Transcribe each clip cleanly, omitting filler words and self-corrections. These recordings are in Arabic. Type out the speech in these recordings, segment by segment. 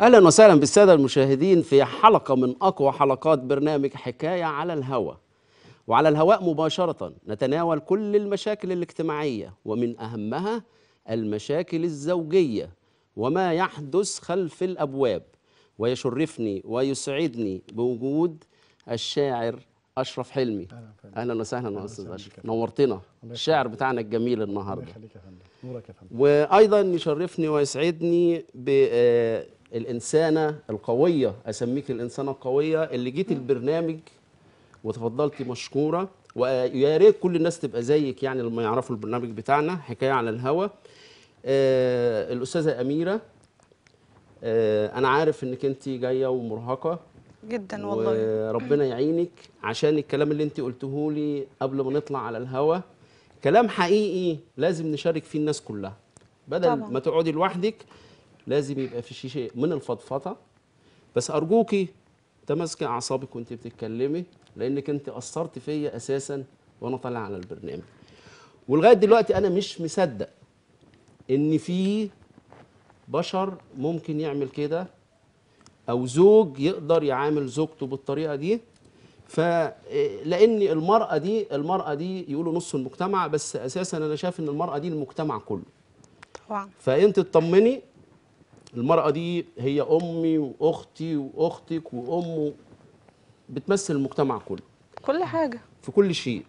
أهلا وسهلا بالسادة المشاهدين في حلقة من أقوى حلقات برنامج حكاية على الهواء. وعلى الهواء مباشرة نتناول كل المشاكل الاجتماعية، ومن أهمها المشاكل الزوجية وما يحدث خلف الأبواب. ويشرفني ويسعدني بوجود الشاعر أشرف حلمي. أهلا وسهلا أستاذ أشرف، نورتنا. الشاعر بتاعنا الجميل النهاردة. الله يخليك يا فندم، نورك يا فندم. وأيضا يشرفني ويسعدني بالإنسانة القوية، أسميك الإنسانة القوية اللي جيت البرنامج وتفضلتي مشكورة. ويا ريت كل الناس تبقى زيك، يعني لما يعرفوا البرنامج بتاعنا حكاية على الهوا. الأستاذة أميرة، أنا عارف إنك أنت جاية ومرهقة جدا والله. وربنا يعينك، عشان الكلام اللي أنت قلته لي قبل ما نطلع على الهوا كلام حقيقي لازم نشارك فيه الناس كلها، بدل طبعا. ما تقعدي لوحدك. لازم يبقى في شيء من الفضفضه. بس ارجوكي تماسكي اعصابك وانت بتتكلمي، لانك انت اثرت فيا اساسا وانا طالع على البرنامج. ولغايه دلوقتي انا مش مصدق ان في بشر ممكن يعمل كده، او زوج يقدر يعامل زوجته بالطريقه دي. لان المراه دي يقولوا نص المجتمع، بس اساسا انا شايف ان المراه دي المجتمع كله. طبعا. فانت اطمني، المرأة دي هي أمي وأختي وأختك وأمه، بتمثل المجتمع كله كل حاجه. في كل شيء.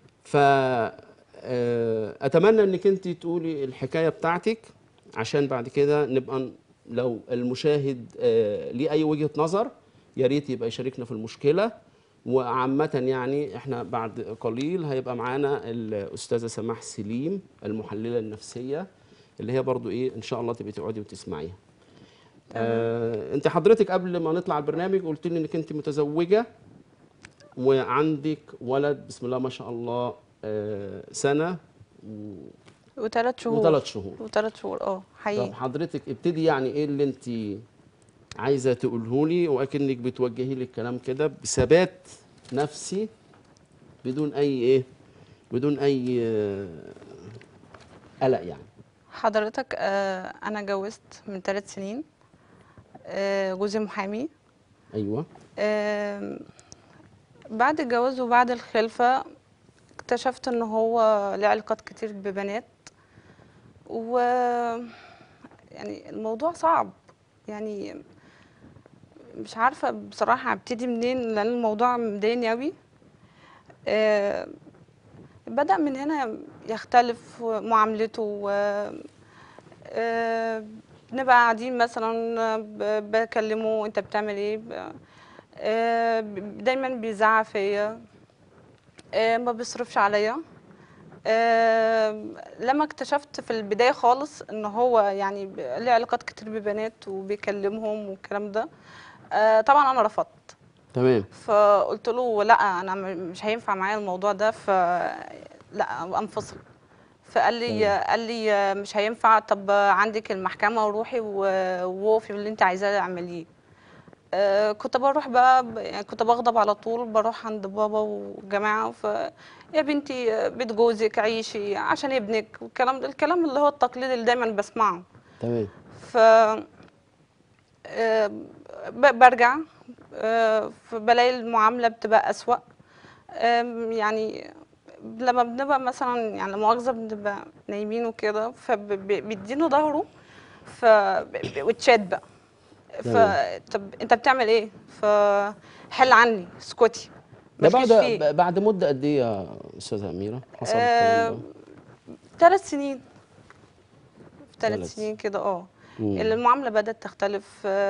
فأتمنى أنك أنت تقولي الحكاية بتاعتك، عشان بعد كده نبقى لو المشاهد ليه أي وجهة نظر يا ريت يبقى يشاركنا في المشكلة. وعامة يعني احنا بعد قليل هيبقى معانا الأستاذة سماح سليم المحللة النفسية، اللي هي برضو إيه إن شاء الله تبقي تقعدي وتسمعيها. انت حضرتك قبل ما نطلع البرنامج قلت لي انك انت متزوجه وعندك ولد بسم الله ما شاء الله، سنه وثلاث شهور. وثلاث شهور. وثلاث شهور طب حقيقي. حضرتك ابتدي، يعني ايه اللي انت عايزه تقوله لي، واكنك بتوجهي لي الكلام كده بثبات نفسي، بدون اي بدون اي قلق يعني. حضرتك انا اتجوزت من 3 سنين. جوزي محامي. ايوه. بعد الجواز وبعد الخلفه اكتشفت ان هو له علاقات كتير ببنات، و يعني الموضوع صعب. يعني مش عارفه بصراحه ابتدي منين، لان الموضوع مضايقني قوي. بدأ من هنا يختلف معاملته. بنبقى قاعدين مثلا بكلمه انت بتعمل ايه. دايما بيزعق فيا. ما بيصرفش عليا. لما اكتشفت في البداية خالص ان هو يعني له علاقات كتير ببنات وبيكلمهم والكلام ده، طبعا انا رفضت. تمام. فقلت له لا، انا مش هينفع معايا الموضوع ده، لا انفصل. قال لي مش هينفع. طب عندك المحكمة وروحي ووقفي باللي انت عايزاه اعمليه. كنت بروح بقى يعني كنت بغضب على طول، بروح عند بابا والجماعة. يا بنتي بيت جوزك عيشي عشان ابنك، والكلام ده الكلام اللي هو التقليد اللي دايما بسمعه. تمام. ف برجع بلاقي المعاملة بتبقى أسوأ. يعني لما بنبقى مثلا يعني لا مؤاخذة بنبقى نايمين وكده، فبيدينه ظهره وتشات بقى. طب انت بتعمل ايه؟ فحل عني، اسكتي، ده مالكيش فيه. بعد مده قد ايه يا استاذه اميره حصل الكلام ده؟ 3 سنين. في 3 ثلاث. سنين كده. المعاملة بدأت تختلف.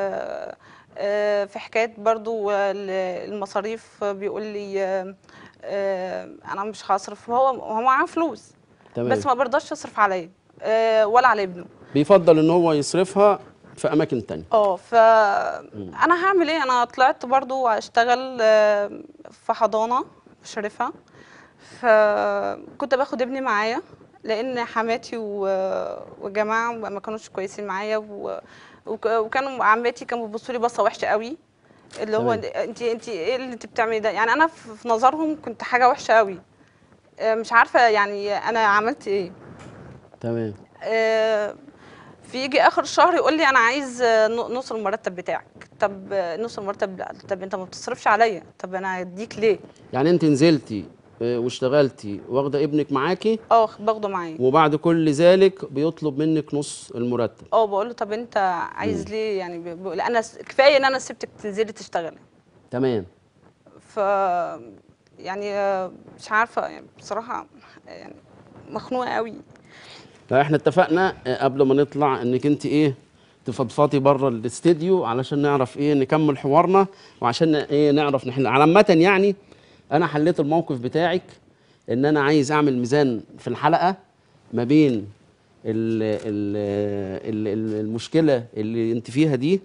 في حكاية برضو المصاريف بيقول لي انا مش هصرف. هو معاه فلوس. تمام. بس ما برضاش يصرف عليا ولا على ابنه. بيفضل ان هو يصرفها في اماكن تانية. انا هعمل ايه؟ انا طلعت برضو اشتغل في حضانة مشرفة. فكنت باخد ابني معايا، لان حماتي وجماعه ما كانوش كويسين معايا، وكانوا عماتي كانوا بيبصوا لي بصه وحشه قوي، اللي هو انت ايه اللي انت بتعملي ده. يعني انا في نظرهم كنت حاجه وحشه قوي. مش عارفه يعني انا عملت ايه. تمام. فيجي اخر الشهر يقول لي انا عايز نص المرتب بتاعك. طب نص المرتب، لا طب انت ما بتصرفش عليا، طب انا هديك ليه؟ يعني انت نزلتي واشتغلتي واخده ابنك معاكي، اه باخده معايا. وبعد كل ذلك بيطلب منك نص المرتب. اه بقول له طب انت عايز ليه يعني؟ بيقول انا كفايه ان انا سبتك تنزلي تشتغلي. تمام. ف يعني مش عارفه يعني بصراحه، يعني مخنوقه قوي. لا احنا اتفقنا قبل ما نطلع انك انت ايه تفضفضي بره الاستديو علشان نعرف ايه نكمل حوارنا، وعشان ايه نعرف نحل عامه. يعني انا حليت الموقف بتاعك ان انا عايز اعمل ميزان في الحلقه ما بين المشكله اللي انت فيها دي،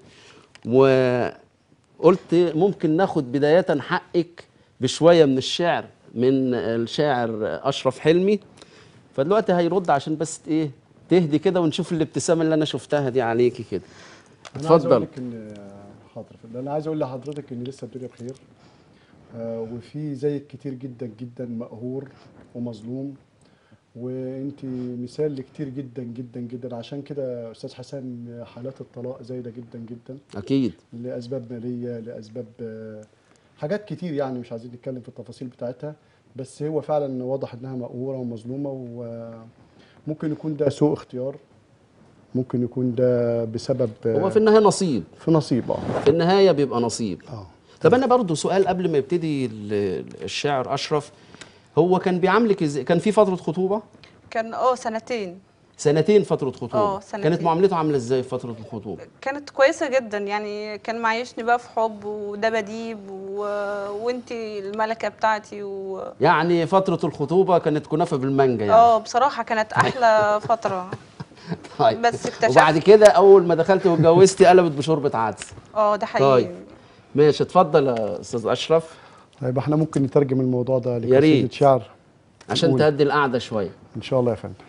وقلت ممكن ناخد بدايه حقك بشويه من الشعر من الشاعر اشرف حلمي. فدلوقتي هيرد عشان بس ايه تهدي كده ونشوف الابتسامه اللي انا شفتها دي عليكي كده. انا عايز اقول اتفضل. لك ان حاضر، انا عايز اقول لحضرتك ان لسه الدنيا بخير، وفي زيك كتير جدا جدا مقهور ومظلوم، وانت مثال لكتير جدا جدا جدا. عشان كده استاذ حسن حالات الطلاق زايده جدا جدا اكيد. لاسباب ماليه، لاسباب حاجات كتير يعني مش عايزين نتكلم في التفاصيل بتاعتها، بس هو فعلا واضح انها مقهوره ومظلومه، وممكن يكون ده سوء اختيار، ممكن يكون ده بسبب هو في النهايه نصيب، في نصيب. في النهايه بيبقى نصيب. اه طب انا برضو سؤال قبل ما يبتدي الشاعر اشرف، هو كان بيعاملك ازاي؟ كان في فتره خطوبه؟ كان سنتين. سنتين فتره خطوبه. سنتين. كانت معاملته عامله ازاي في فتره الخطوبه؟ كانت كويسة جدا يعني، كان معيشني بقى في حب ودباديب وانتي الملكة بتاعتي يعني فتره الخطوبه كانت كنافه بالمانجا يعني. بصراحة كانت أحلى فترة. طيب. بس اكتشفت. وبعد كده اول ما دخلتي واتجوزتي قلبت بشوربه عدس. ده حقيقي. طيب ماشي، اتفضل يا استاذ اشرف. طيب احنا ممكن نترجم الموضوع ده يا لقصيدة ريت. شعر عشان نقول. تهدي القعده شويه. ان شاء الله يا فندم.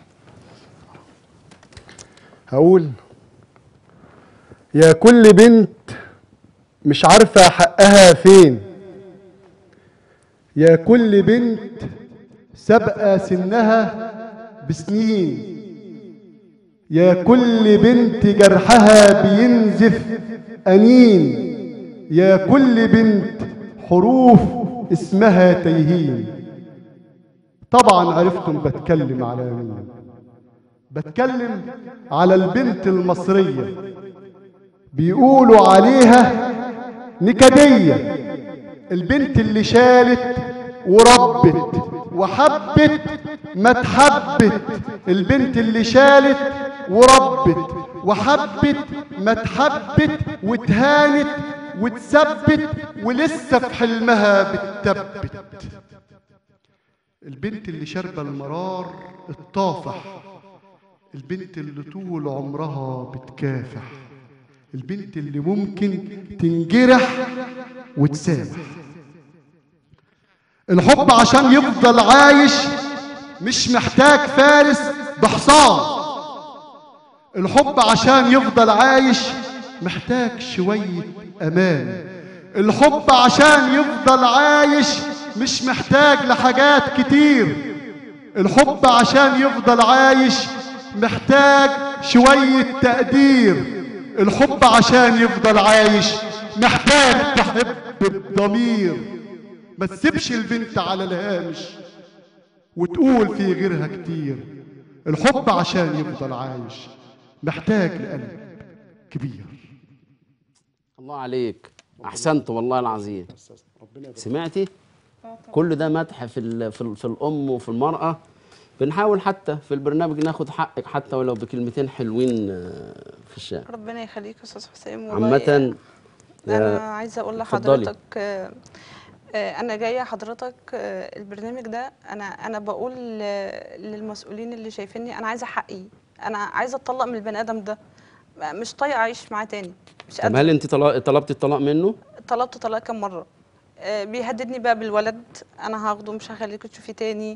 هقول: يا كل بنت مش عارفة حقها فين، يا كل بنت سابقة سنها بسنين، يا كل بنت جرحها بينزف أنين، يا كل بنت حروف اسمها تيهين. طبعا عرفتم بتكلم على مين. بتكلم على البنت المصرية، بيقولوا عليها نكدية، البنت اللي شالت وربت وحبت ما اتحبت، البنت اللي شالت وربت وحبت ما اتحبت، واتهانت واتثبت ولسه في حلمها بتثبت. البنت اللي شاربة المرار الطافح، البنت اللي طول عمرها بتكافح، البنت اللي ممكن تنجرح وتسامح. الحب عشان يفضل عايش مش محتاج فارس بحصان، الحب عشان يفضل عايش محتاج شوية أمان، الحب عشان يفضل عايش مش محتاج لحاجات كتير، الحب عشان يفضل عايش محتاج شوية تقدير، الحب عشان يفضل عايش محتاج تحب بضمير. ما تسيبش البنت على الهامش وتقول في غيرها كتير، الحب عشان يفضل عايش محتاج لقلب كبير. الله عليك، احسنت والله العظيم. سمعتي؟ كل ده مدح في الام وفي المراه. بنحاول حتى في البرنامج ناخد حقك حتى ولو بكلمتين حلوين في الشارع. ربنا يخليك يا استاذ حسام. والله عامة انا عايزه اقول اتفضلي. لحضرتك انا جايه حضرتك البرنامج ده، انا بقول للمسؤولين اللي شايفيني انا عايزه حقي، انا عايزه اتطلق من البني ادم ده، مش طايقه اعيش معاه تاني، مش طب قادره. هل انت طلبتي الطلاق منه؟ طلبت طلاق كام مره، بيهددني بقى بالولد، انا هاخده مش هخليك تشوفي تاني،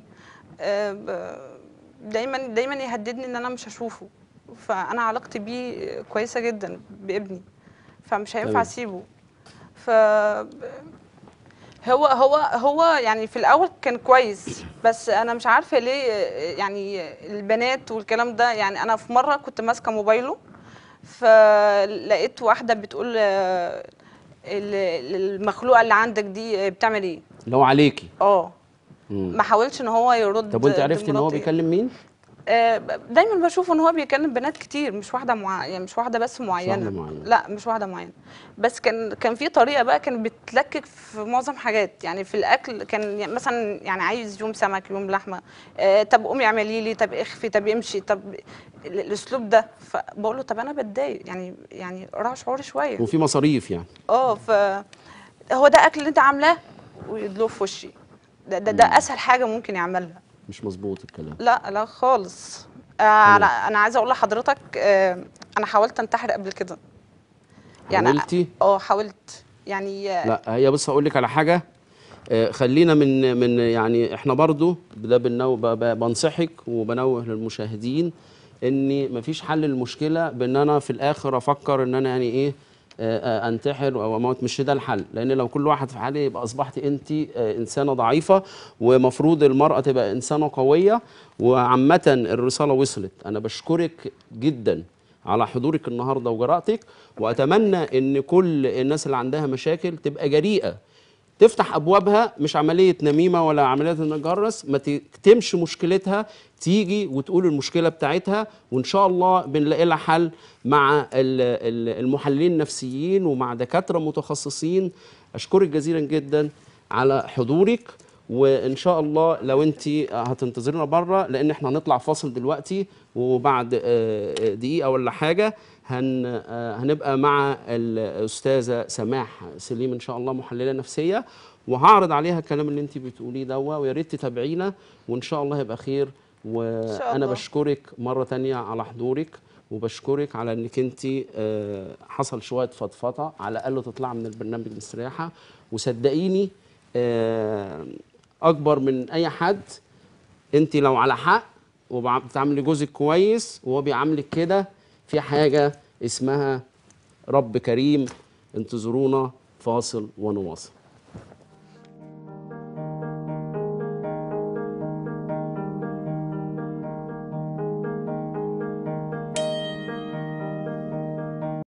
دايما دايما يهددني ان انا مش هشوفه، فانا علاقتي بيه كويسه جدا بابني، فمش هينفع تمام. اسيبه. ف هو يعني في الاول كان كويس، بس انا مش عارفه ليه يعني البنات والكلام ده. يعني انا في مره كنت ماسكه موبايله، فلقيت واحده بتقول المخلوقه اللي عندك دي بتعمل ايه. اللي هو عليكي. اه. مم. ما حاولش ان هو يرد. طب وانت دي عرفتي ان هو مراتي. بيكلم مين؟ دايما بشوف ان هو بيكلم بنات كتير، مش واحده يعني مش واحده بس مش معينه. واحدة معينة. لا مش واحده معينه. بس كان في طريقه بقى، كانت بتلكك في معظم حاجات. يعني في الاكل كان مثلا يعني عايز يوم سمك يوم لحمه، طب قومي اعملي لي، طب اخفي، طب امشي، طب الاسلوب ده. فبقول له طب انا بتضايق، يعني راعي شعوري شويه. وفي مصاريف يعني. اه. هو ده اكل اللي انت عاملاه، ويدلوه في وشي. ده اسهل حاجه ممكن يعملها. مش مظبوط الكلام. لا لا خالص. تمام. انا عايزه اقول لحضرتك انا حاولت انتحر قبل كده. يعني حاولتي؟ حاولت يعني. لا هي بص هقول لك على حاجه. خلينا من يعني احنا برضو ده بنصحك وبنوه للمشاهدين ان مفيش حل للمشكله بان انا في الاخر افكر ان انا يعني ايه انتحر او اموت. مش ده الحل، لان لو كل واحد في حاله يبقى اصبحت انت انسانه ضعيفه، ومفروض المراه تبقى انسانه قويه. وعامه الرساله وصلت. انا بشكرك جدا على حضورك النهارده وجرأتك، واتمنى ان كل الناس اللي عندها مشاكل تبقى جريئه، تفتح ابوابها، مش عمليه نميمه ولا عمليه نجرس، ما تكتمش مشكلتها، تيجي وتقول المشكله بتاعتها، وان شاء الله بنلاقي لها حل مع المحللين النفسيين ومع دكاتره متخصصين. اشكرك جزيلا جدا على حضورك، وان شاء الله لو انت هتنتظرنا بره، لان احنا هنطلع فاصل دلوقتي، وبعد دقيقه ولا حاجه هنبقى مع الاستاذه سماح سليم ان شاء الله، محلله نفسيه، وهعرض عليها الكلام اللي انت بتقوليه ده، ويا ريت تتابعينا وان شاء الله هيبقى خير. ان شاء وانا الله. بشكرك مره تانية على حضورك، وبشكرك على انك انت حصل شويه فضفضه على الاقل تطلع من البرنامج مستريحه. وصدقيني اكبر من اي حد، انت لو على حق وبتعاملي جوزك كويس وهو بيعاملك كده، في حاجه اسمها رب كريم. انتظرونا فاصل ونواصل.